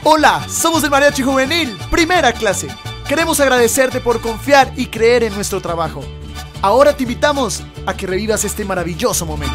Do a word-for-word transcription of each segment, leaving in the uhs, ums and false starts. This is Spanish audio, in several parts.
Hola, somos el Mariachi Juvenil, primera clase. Queremos agradecerte por confiar y creer en nuestro trabajo. Ahora te invitamos a que revivas este maravilloso momento.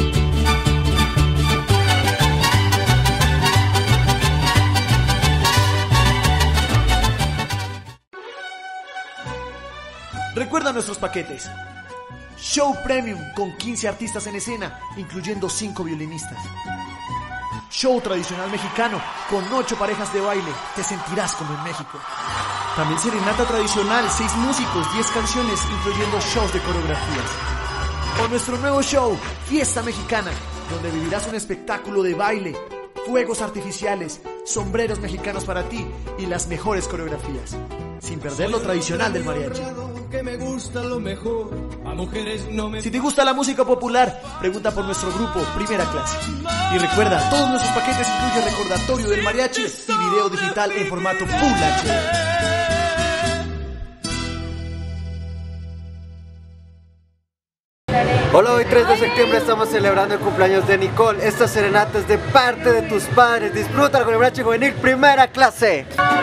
Recuerda nuestros paquetes. Show Premium con quince artistas en escena, incluyendo cinco violinistas. Show tradicional mexicano con ocho parejas de baile, te sentirás como en México. También serenata tradicional, seis músicos, diez canciones, incluyendo shows de coreografías. O nuestro nuevo show, Fiesta Mexicana, donde vivirás un espectáculo de baile, fuegos artificiales, sombreros mexicanos para ti y las mejores coreografías, sin perder lo tradicional del mariachi. Que me gusta lo mejor, a mujeres no me... Si te gusta la música popular, pregunta por nuestro grupo Primera Clase. Y recuerda, todos nuestros paquetes incluyen recordatorio del mariachi y video digital en formato Full H D. Hola, hoy tres de septiembre estamos celebrando el cumpleaños de Nicole. Esta serenata es de parte de tus padres. Disfruta con el Mariachi Juvenil Primera Clase.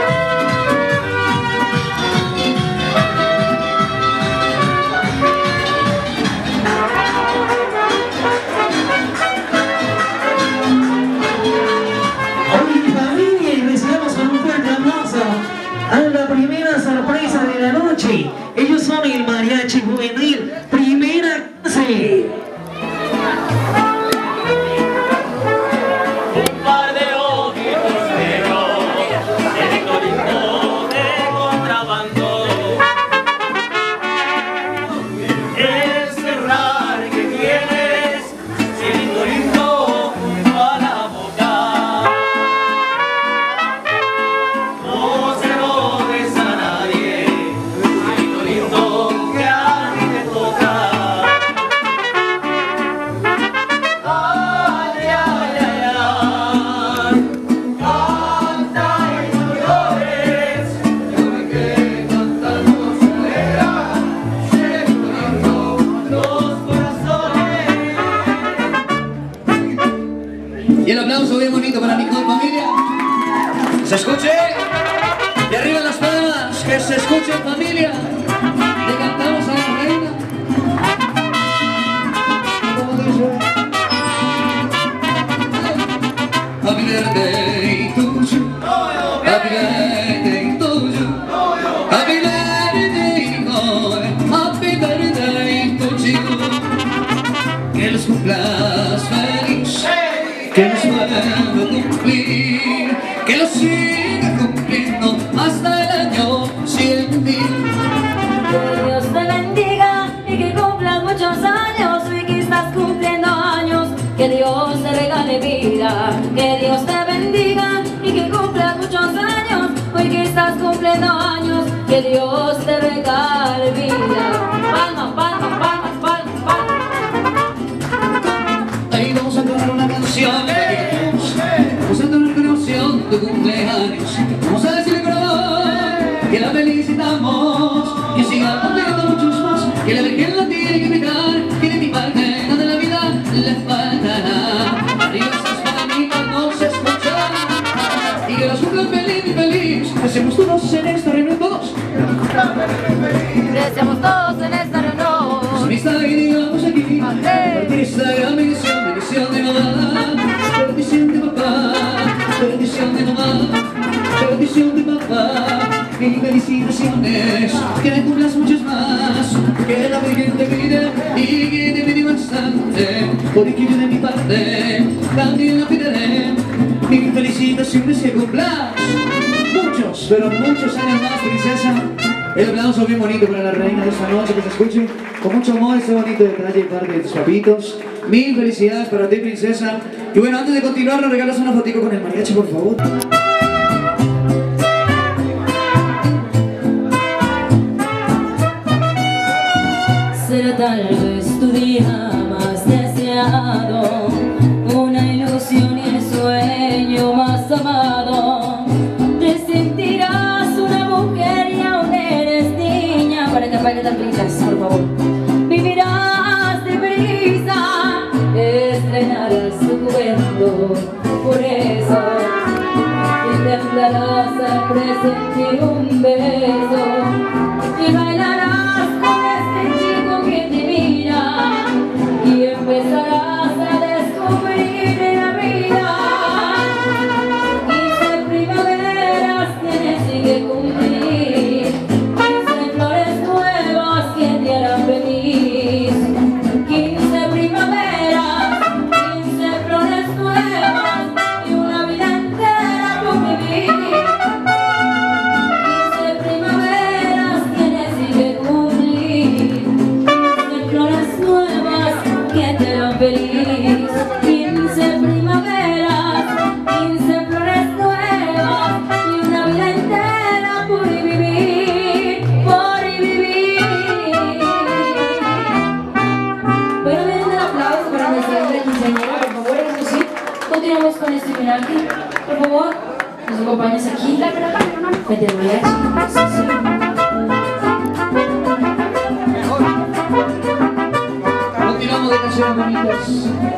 A la primera sorpresa de la noche, ellos son el Mariachi Juvenil Primera Clase. Un par de ojitos negros, el colito de contrabando. Ese rar que tienes, siendo lindo junto a la boca. No se lo des a nadie, siendo lindo que a ti te toca. Ay, ay, ay, ay, canta y no llores, yo que cantando se alegra, siendo lindo los corazones. Y el aplauso bien bonito para Nicole, familia. Que se escuche. Y arriba las palmas, que se escuche, familia. Le cantamos a la reina. Como dice. Happy birthday to you. Happy birthday to you. Happy birthday, Nicole. Happy birthday to you. Que los cumplas feliz. Que los pueda cumplir. Que los siga cumpliendo hasta el año cien mil. Que Dios te bendiga y que cumplas muchos años. Hoy que estás cumpliendo años, que Dios te regale vida. Que Dios te bendiga y que cumplas muchos años. Hoy que estás cumpliendo años, que Dios te regale vida. Palmas, palmas, palmas, palmas, palmas. Ahí vamos a cantar una canción. Vamos a cantar con emoción tu cumpleaños. Vamos a decirle con amor que la felicitamos. Que siga cumpliendo muchos más. Que la Virgen la tiene que invitar. Que de mi parte nada de la vida le faltará. Arriba esas palmitas no se escuchan. Y que los cumplan feliz y feliz. Deseamos todos en esta reunión, todos. Deseamos todos en esta reunión. Amistad y digamos aquí. Partir esta gran bendición, bendición de mamá. Bendición de papá. Bendición de mamá. Bendición de papá. Y felicitaciones. Que le cumplas muchos más. Que la Virgen te cuide y que te pide bastante. Porque yo de mi parte también la pidaré. Y felicitaciones que cumplas muchos, pero muchos años más, princesa. El aplauso bien bonito para la reina de esta noche, que se escuche con mucho amor este bonito detalle de parte de tus papitos. Mil felicidades para ti, princesa. Y bueno, antes de continuar, nos regalas una fotico con el mariachi, por favor. Será tal vez tu día más deseado, una ilusión y el sueño más amado. Te sentirás una mujer y aún eres niña. Para que apague las brillas, por favor. Vivirás deprisa, estrenarás tu juventud. Por eso, y temblará feliz. Quince primaveras, quince flores nuevas y una vida entera por vivir, por vivir. Bueno, den un aplauso para nuestra linda quinceañera, por favor, eso sí. Continuamos con este homenaje. Por favor, nos acompañas aquí. Vete, mariachi. Continuamos de canciones bonitas.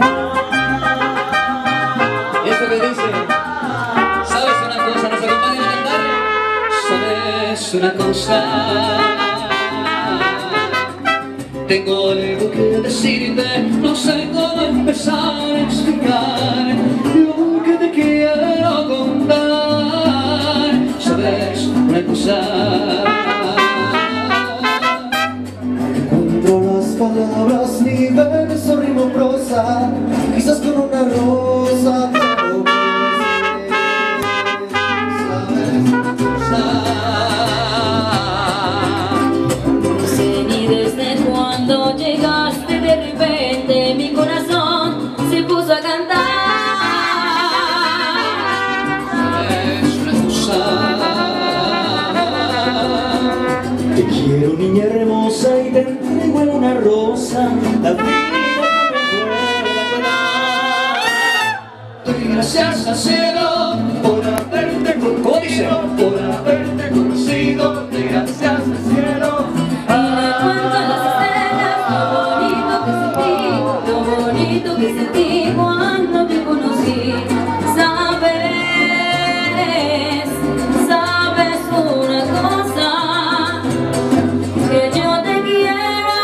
Esto que dice, ¿sabes una cosa? ¿Nos acompañan a cantar? ¿Sabes una cosa? Tengo algo que decirte, no sé cómo empezar a explicar lo que te quiero contar. ¿Sabes una cosa? Palabras, ni verso, rimo, prosa, quizás con una rosa pero no sé ni desde cuando llegaste, de repente mi corazón se puso a cantar. Es una cosa. Te quiero, niña hermosa, y te entrego en una rosa la vida que me pueda quedar. Doy gracias al cielo por haberte conocido, por haberte conocido. Doy gracias al cielo. Cuento las estrellas, lo bonito que sentí, lo bonito que sentí cuando te conocí. Sabes, sabes una cosa, que yo te quiero,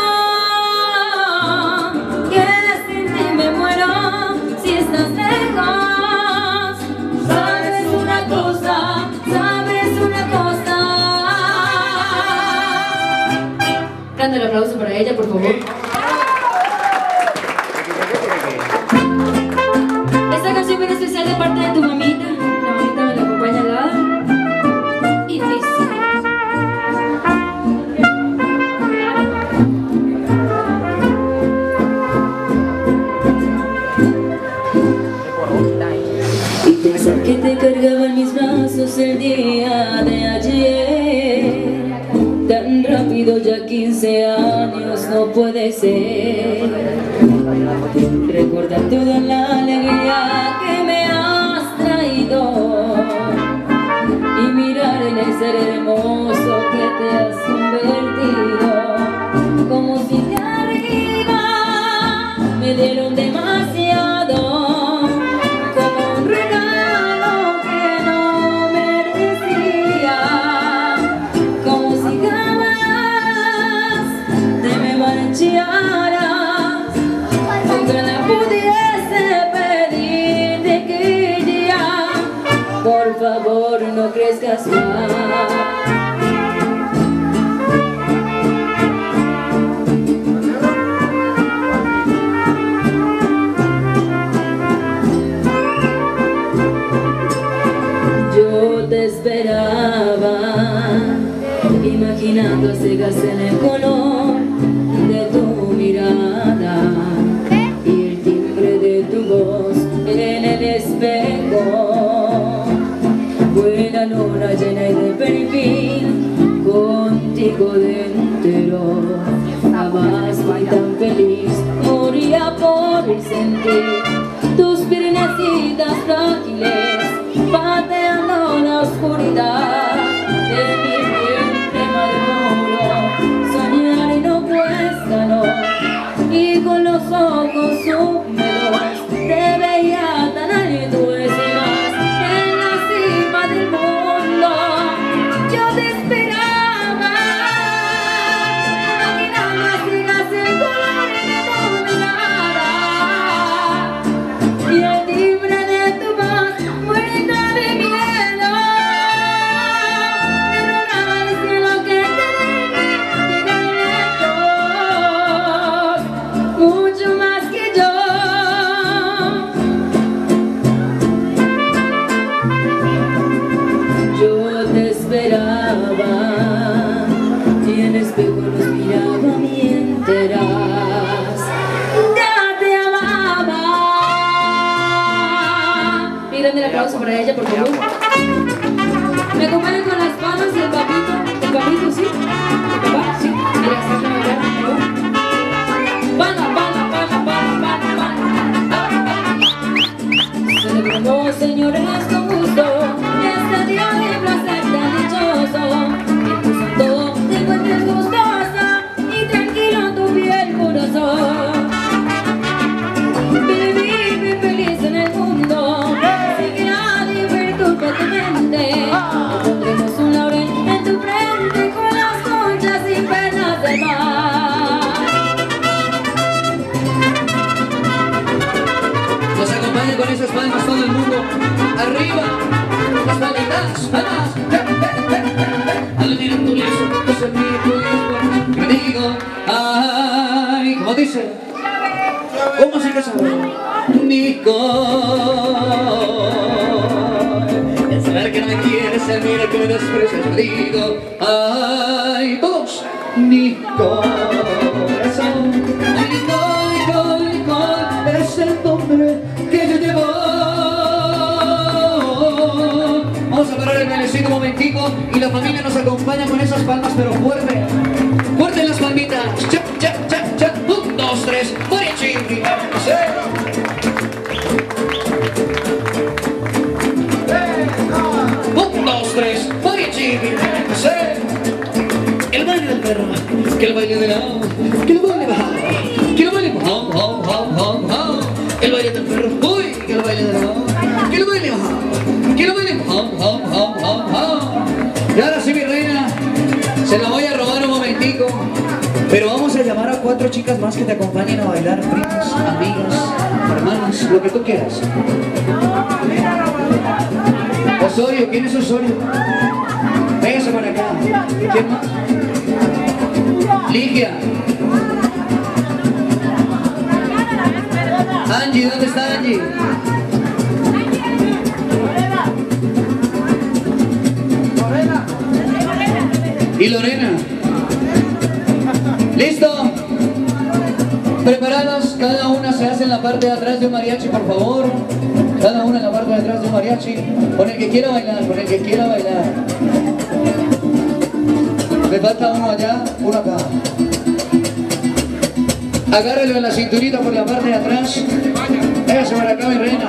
que sin ti me muero si estás lejos. Sabes una cosa, sabes una cosa. Dando el aplauso para ella, por favor. Esta canción viene especial de parte de tu mamita. La mamita me la acompaña al lado. Y dice: y pensar que te cargaba en mis brazos el día de ayer. Tan rápido, ya quince años, no puede ser. Recordar toda la alegría que me has traído y mirar en el ser hermoso que te has convertido. Como si de arriba me dieron demasiado, como un regalo que no merecía, como si jamás te me marcharas, aunque no pudiese pedirte que ya, por favor, no crezcas más. Yo te esperaba, imaginando a ciegas en el color de tu mirada y el timbre de tu voz en el espejo. Fue la luna llena y de perfil, contigo dentro. Jamás fui tan feliz, moría por sentir tus piernecitas frágiles pateando la oscuridad de mi vientre maduro. Soñar y no cuesta, no, y con los ojos húmedos te veía tan alto, es más, en la cima del mundo. Yo te esperaba, imaginando a ciegas el color de tu mirada y el timbre de tu voz muerta de miedo. Me rogaba al cielo que te deje llegar lejos, mucho más que aplauso para ella, por favor. Me acompañan con las palmas y el papito. ¿El papito, sí? ¿El papá? Sí. Mira, está a bailar, por favor. Palma, palma, palma, palma, palma, palma. Celebramos, señores, con gusto este día de placer tan dichoso. Impulsando de encuentres gustosa y tranquilo tu piel corazón. Vive feliz en el mundo, seguirá divertido perpetuamente. Pondremos un laurel en tu frente con las conchas y penas del mar. Nos acompaña con esas palmas todo el mundo. Arriba, las palmitas, palmas. Al mirar tu liso, pues el mío tu liso. Me digo, ay, ¿cómo dice? ¿Cómo se casa? Nicole, el saber que no me quieres, el mirar que me desprecias. Me digo, ay, todos, Nicole, corazón. Ay, Nicole, Nicole, Nicole, es el nombre que yo llevo. Vamos a parar el bailecito un momentico y la familia nos acompaña con esas palmas, pero fuerte, fuerte en las palmitas. Cha, cha, cha, cha, un, dos, tres, mariachi. Sí. Un, dos, tres, mariachi. Sí. El baile del perro, que el baile de la, que el baile bajado, que el baile bajado, bajado, bajado, bajado. El baile del perro, uy, que el baile de la, que el baile bajado, que el baile bajado, bajado, bajado, bajado. Y ahora sí, mi reina, se la voy a robar un momentico, pero vamos a llamar a cuatro chicas más que te acompañen a bailar, primas, amigas, hermanas, lo que tú quieras. Osorio, ¿quién es Osorio? Véngase para acá. ¿Quién más? Ligia. Angie, ¿dónde está Angie? Y Lorena. ¿Listo? ¿Preparados? Cada una se hace en la parte de atrás de un mariachi, por favor. Cada una en la parte de atrás de un mariachi. Con el que quiera bailar, con el que quiera bailar. Me falta uno allá, uno acá. Agárrelo en la cinturita por la parte de atrás. Véngase para acá, mi reina.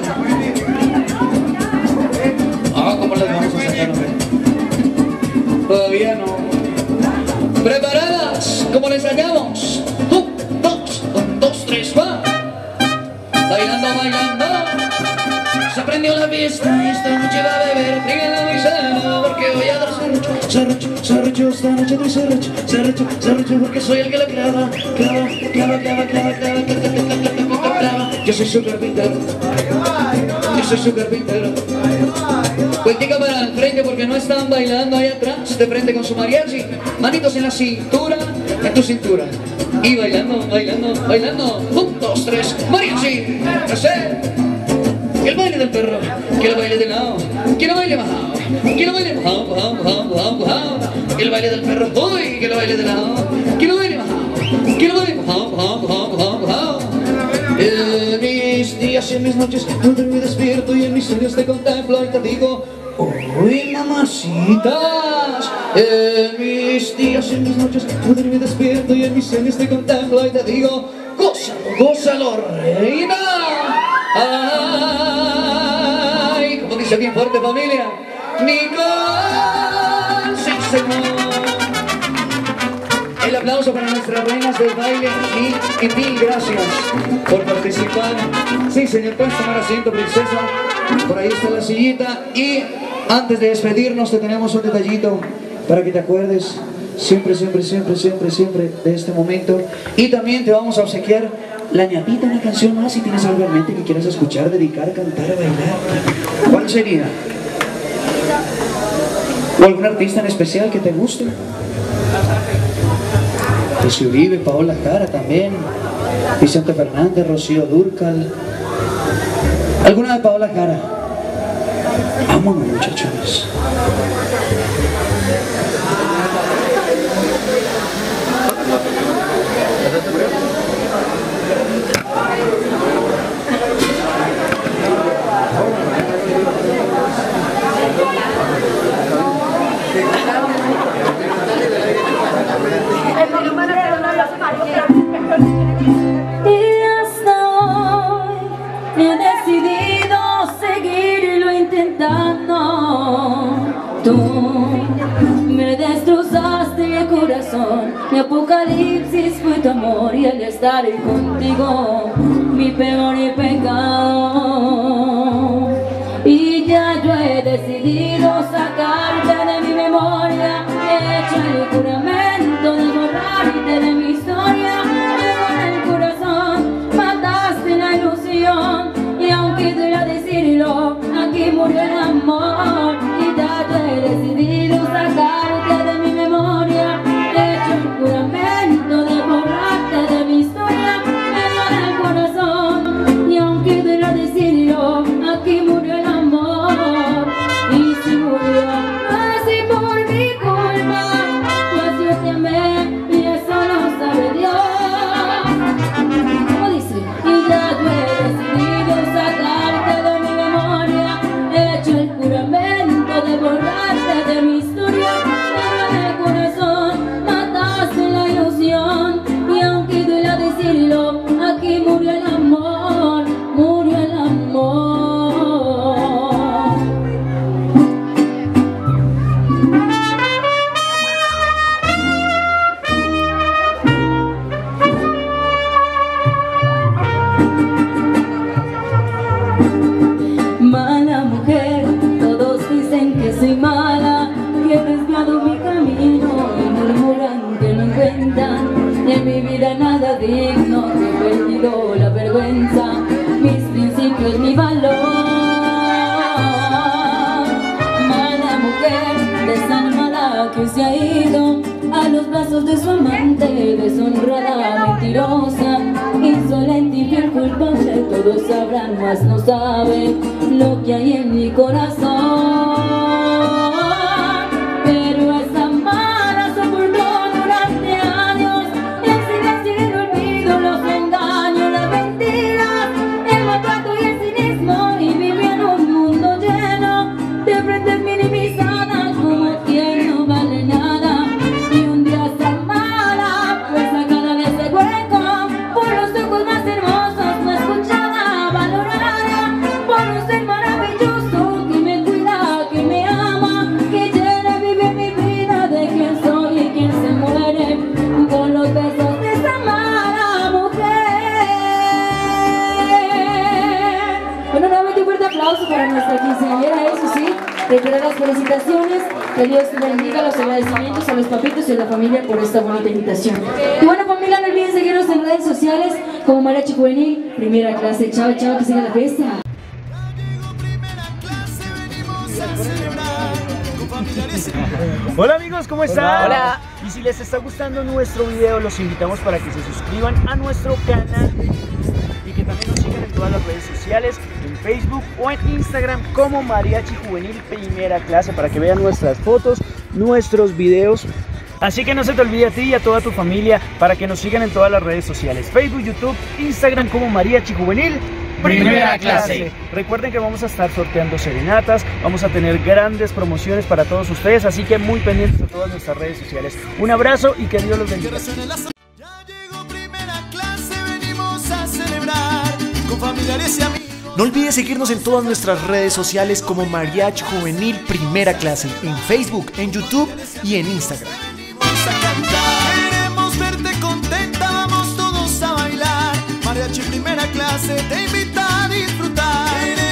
Ah, ¿cómo les vamos a sacar? Todavía no. ¿Preparadas? ¿Cómo les hallamos? Un, dos, un, dos, tres, va. Bailando, bailando. Se prendió la fiesta y esta noche va a beber. Díganla muy sano porque voy a dar serrucho, serrucho, serrucho. Esta noche doy serrucho, serrucho, serrucho porque soy el que la clava, clava, clava, clava, clava, clava, clava, clava, clava. Yo soy su carpintero, yo soy su carpintero. Vueltica para el frente porque no están bailando ahí atrás, de frente con su mariachi. Manitos en la cintura, en tu cintura. Y bailando, bailando, bailando. Un, dos, tres, mariachi. Hacer. Que el baile del perro, que el baile del lado, que el baile bajado, que el baile bajado, bajado, bajado, bajado, bajado. Que el baile del perro, uy, que el baile del lado, que el baile bajado, que el baile bajado, bajado, bajado, bajado, bajado. En mis días y en mis noches no duermo y despierto y en mis sueños te contemplo y te digo, uy, mamacitas. En mis días y en mis noches no duermo y despierto y en mis sueños te contemplo y te digo, gózalo, gózalo, reina. Ay, como dice bien fuerte, familia, Nicole, sí, señor. El aplauso para nuestras reinas del baile y, y mil gracias por participar. Sí, señor, puedes tomar asiento, princesa. Por ahí está la sillita. Y antes de despedirnos te tenemos un detallito para que te acuerdes siempre, siempre, siempre, siempre, siempre de este momento. Y también te vamos a obsequiar la ñapita, una canción más si tienes algo en mente que quieras escuchar, dedicar, cantar, bailar. ¿Cuál sería? ¿O algún artista en especial que te guste? José Uribe, Paola Jara también, Vicente Fernández, Rocío Dúrcal. ¿Alguna de Paola Jara? Vámonos, muchachos. Tú me destrozaste el corazón, mi apocalipsis fue tu amor y el estar contigo, mi peor pecado. Y ya yo he decidido sacarte de mi memoria, he hecho el juramento de borrarte de mi historia. En el corazón mataste la ilusión, y aunque duela decirlo, aquí murió el amor. Y ya yo he decidido sacarte de mi memoria, he hecho el juramento de borrarte de mi historia. En el corazón, y aunque duela decirlo, aquí murió el amor. Y si murió así por mi culpa, pues yo te amé y eso lo sabe Dios. ¿Cómo dice? Y ya yo he decidido sacarte de mi memoria, he hecho el juramento de borrarte de mi historia. En el corazón mataste la ilusión, y aunque duela decirlo, aquí murió el amor, murió el amor. Mala mujer, todos dicen que soy mala, que he desviado mi camino y murmuran que no encuentran en mi vida nada digno, que he perdido la vergüenza, mis principios, mi valor. Mala mujer, desalmada que se ha ido a los brazos de su amante, deshonrada, mentirosa, insolente y fiel culpable. Todos sabrán, mas no saben lo que hay en mi corazón. Pero esa mala soportó durante años el silencio y el olvido, los engaños, las mentiras, el maltrato y el cinismo, y vivió en un mundo lleno de frentes minimizadas, como quien no vale nada. Y un día esa mala fue sacada de ese hueco por los ojos más hermosos, no escuchada, valorada por un ser maravilloso que me cuida, que me ama, que llena, vive mi vida de quién soy y quién se muere con los besos de esa mala mujer. Bueno, nuevamente un fuerte aplauso para nuestra quinceañera, eso sí. Reiterar las felicitaciones, que Dios te bendiga, los agradecimientos a los papitos y a la familia por esta bonita invitación. Y bueno, familia, no olviden seguirnos en redes sociales como Mariachi Juvenil, primera clase. Chao, chao, que siga la fiesta. Hola amigos, ¿cómo están? Hola. Y si les está gustando nuestro video, los invitamos para que se suscriban a nuestro canal y que también nos sigan en todas las redes sociales, en Facebook o en Instagram como Mariachi Juvenil Primera Clase, para que vean nuestras fotos, nuestros videos. Así que no se te olvide a ti y a toda tu familia para que nos sigan en todas las redes sociales, Facebook, YouTube, Instagram como Mariachi Juvenil Primera Clase. Recuerden que vamos a estar sorteando serenatas, vamos a tener grandes promociones para todos ustedes, así que muy pendientes de todas nuestras redes sociales. Un abrazo y que Dios los bendiga. Ya llegó Primera Clase, venimos a celebrar con familiares y amigos. No olvides seguirnos en todas nuestras redes sociales como Mariachi Juvenil Primera Clase, en Facebook, en YouTube y en Instagram. Venimos a cantar, queremos verte contenta, vamos todos a bailar. Mariachi Primera Clase te invita a disfrutar.